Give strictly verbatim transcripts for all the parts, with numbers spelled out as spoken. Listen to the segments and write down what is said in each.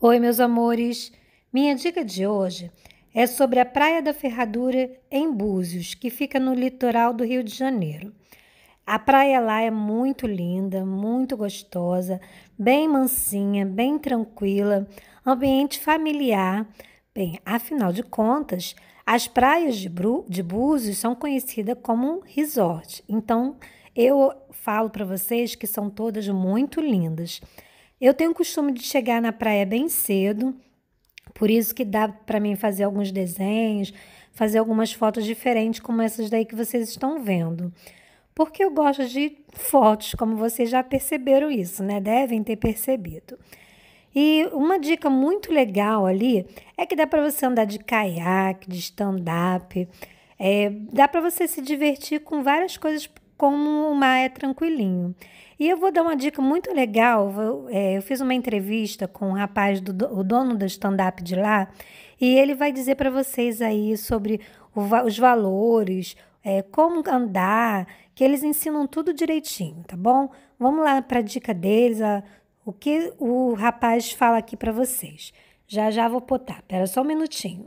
Oi, meus amores! Minha dica de hoje é sobre a Praia da Ferradura, em Búzios, que fica no litoral do Rio de Janeiro. A praia lá é muito linda, muito gostosa, bem mansinha, bem tranquila, ambiente familiar. Bem, afinal de contas, as praias de, Bru de Búzios são conhecidas como um resort. Então, eu falo para vocês que são todas muito lindas. Eu tenho o costume de chegar na praia bem cedo, por isso que dá para mim fazer alguns desenhos, fazer algumas fotos diferentes, como essas daí que vocês estão vendo. Porque eu gosto de fotos, como vocês já perceberam isso, né? Devem ter percebido. E uma dica muito legal ali é que dá para você andar de caiaque, de stand-up, é, dá para você se divertir com várias coisas, como o mar é tranquilinho. E eu vou dar uma dica muito legal. Vou, é, eu fiz uma entrevista com um rapaz, do, o dono do stand-up de lá, e ele vai dizer para vocês aí sobre o, os valores, é, como andar, que eles ensinam tudo direitinho, tá bom? Vamos lá para a dica deles, a, o que o rapaz fala aqui para vocês. Já já vou botar, pera só um minutinho.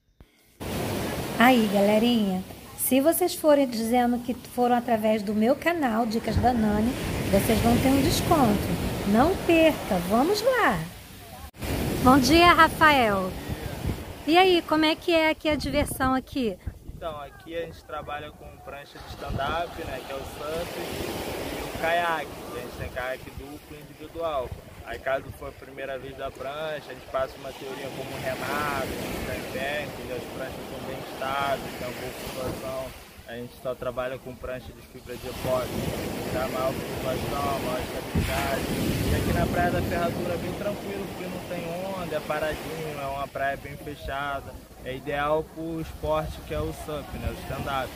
Aí, galerinha, se vocês forem dizendo que foram através do meu canal, Dicas da Nani, vocês vão ter um desconto. Não perca, vamos lá! Bom dia, Rafael! E aí, como é que é aqui a diversão aqui? Então, aqui a gente trabalha com prancha de stand-up, né, que é o surf, e o caiaque, a gente tem caiaque duplo e individual. Aí caso for a primeira vez da prancha, a gente passa uma teoria como remar, como ficar em pé, entendeu? As pranchas são bem estáveis, tem uma boa flutuação. A gente só trabalha com prancha de fibra de epóxi, dá maior flutuação, maior estabilidade. E aqui na Praia da Ferradura é bem tranquilo, porque não tem onda, é paradinho, é uma praia bem fechada. É ideal para o esporte que é o surf, né, o stand-up.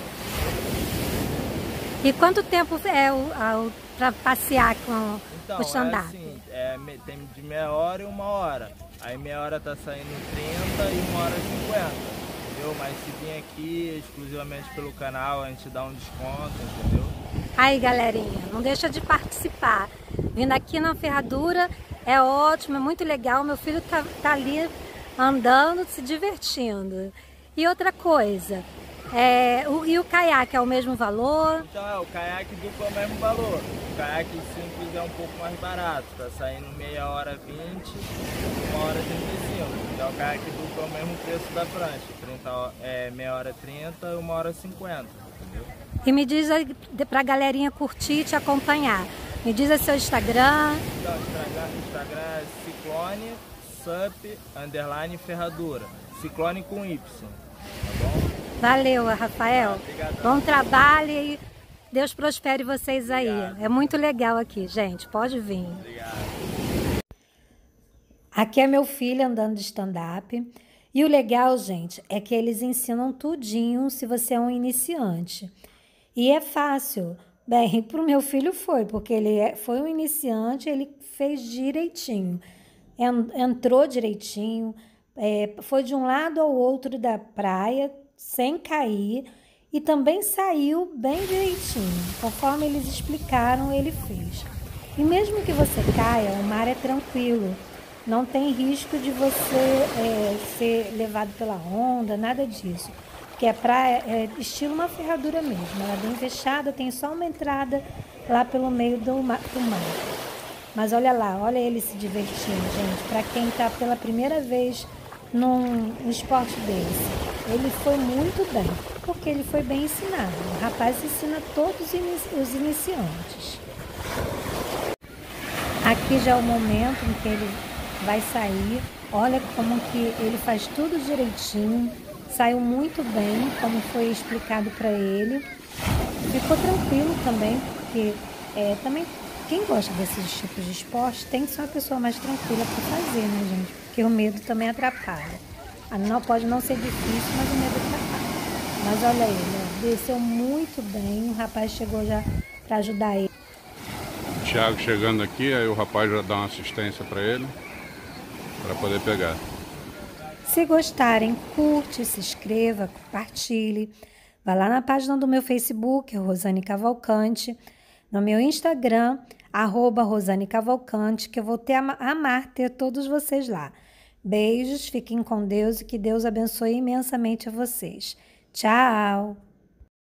E quanto tempo é para passear com então, o stand-up? É assim, é, tem de meia hora e uma hora. Aí meia hora tá saindo trinta e uma hora cinquenta. Entendeu? Mas se vir aqui exclusivamente pelo canal, a gente dá um desconto, entendeu? Aí, galerinha, não deixa de participar. Vindo aqui na Ferradura é ótimo, é muito legal. Meu filho tá, tá ali andando, se divertindo. E outra coisa, é, o, e o caiaque é o mesmo valor? Então, é, o caiaque duplo é o mesmo valor. O caiaque simples é um pouco mais barato, tá saindo meia hora vinte, uma hora trinta e cinco. Então, o caiaque duplo é o mesmo preço da prancha, trinta, é, meia hora trinta e uma hora cinquenta, entendeu? E me diz aí pra galerinha curtir e te acompanhar. Me diz aí seu Instagram. Então, o Instagram, Instagram é Ciclone Sup underline Ferradura. Ciclone com Y, tá bom? Valeu, Rafael. Obrigado. Bom trabalho e Deus prospere vocês aí. Obrigado. É muito legal aqui, gente. Pode vir. Obrigado. Aqui é meu filho andando de stand-up. E o legal, gente, é que eles ensinam tudinho se você é um iniciante. E é fácil. Bem, para o meu filho foi, porque ele foi um iniciante, ele fez direitinho. Entrou direitinho, é, foi de um lado ao outro da praia, sem cair, e também saiu bem direitinho. Conforme eles explicaram, ele fez. E mesmo que você caia, o mar é tranquilo. Não tem risco de você é, ser levado pela onda, nada disso. Porque a praia é estilo uma ferradura mesmo. Ela é bem fechada, tem só uma entrada lá pelo meio do mar. Do mar. Mas olha lá, olha ele se divertindo, gente. Para quem está pela primeira vez num, num esporte desse. Ele foi muito bem, porque ele foi bem ensinado. O rapaz ensina todos os iniciantes. Aqui já é o momento em que ele vai sair. Olha como que ele faz tudo direitinho. Saiu muito bem, como foi explicado para ele. Ficou tranquilo também, porque é, também quem gosta desses tipos de esporte tem que ser uma pessoa mais tranquila para fazer, né, gente? Porque o medo também atrapalha. Não pode não ser difícil, mas o medo atrapalha. Mas olha ele, ó, desceu muito bem. O rapaz chegou já para ajudar ele. Thiago chegando aqui, aí o rapaz já dá uma assistência para ele, para poder pegar. Se gostarem, curte, se inscreva, compartilhe. Vá lá na página do meu Facebook, Rosane Cavalcante, no meu Instagram, arroba Rosane Cavalcante, que eu vou ter amar ter todos vocês lá. Beijos, fiquem com Deus e que Deus abençoe imensamente a vocês. Tchau!